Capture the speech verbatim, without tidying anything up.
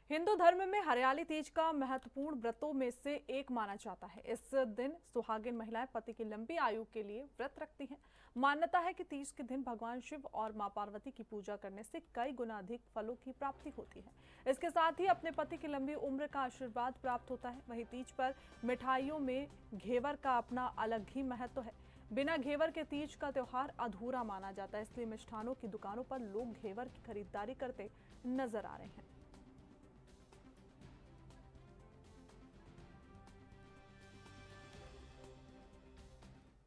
हिंदू धर्म में हरियाली तीज का महत्वपूर्ण व्रतों में से एक माना जाता है। इस दिन सुहागिन महिलाएं पति की लंबी आयु के लिए व्रत रखती हैं। मान्यता है कि तीज के दिन भगवान शिव और मां पार्वती की पूजा करने से कई गुना अधिक फलों की प्राप्ति होती है। इसके साथ ही अपने पति की लंबी उम्र का आशीर्वाद प्राप्त होता है। वहीं तीज पर मिठाइयों में घेवर का अपना अलग ही महत्व है। बिना घेवर के तीज का त्योहार अधूरा माना जाता है, इसलिए मिष्ठानों की दुकानों पर लोग घेवर की खरीदारी करते नजर आ रहे हैं।